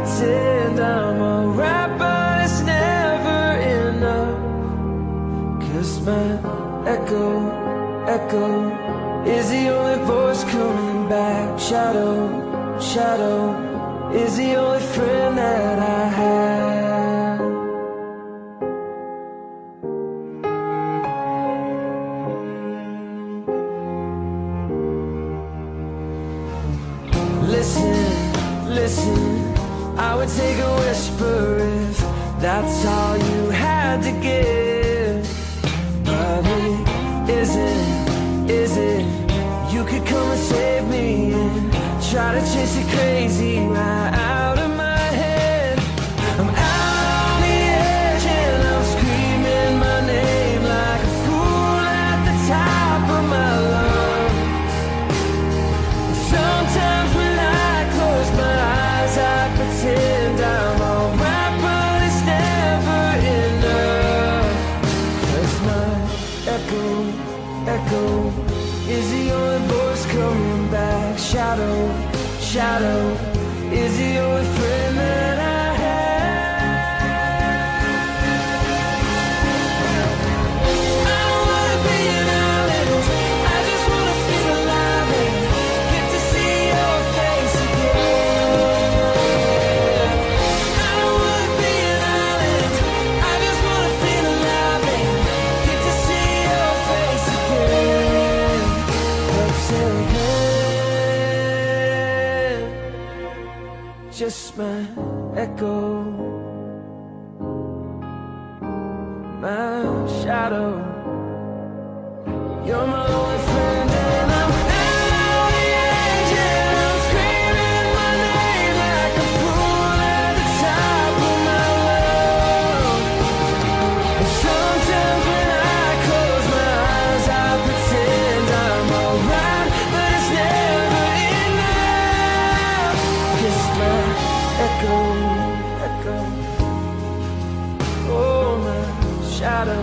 pretend I'm alright, but it's never enough. 'Cause my echo is the only voice coming back. Shadow is the only friend that I have. Listen, I would take a whisper if that's all you had to give. But is it? You could come and save me and try to chase it crazy right out of my head. I'm out on the edge and I'm screaming my name like a fool at the top of my lungs. Sometimes when I close my eyes, I pretend I'm alright, but it's never enough. 'Cause my echo is the only voice coming back. Shadow is the only friend that I just my echo, my shadow. You're my only friend and I'm out on the edge and I'm screaming my name like a fool at the top of my lungs. And sometimes when I close my eyes, I pretend I'm alright, but it's never enough. 'Cause my echo, oh my shadow.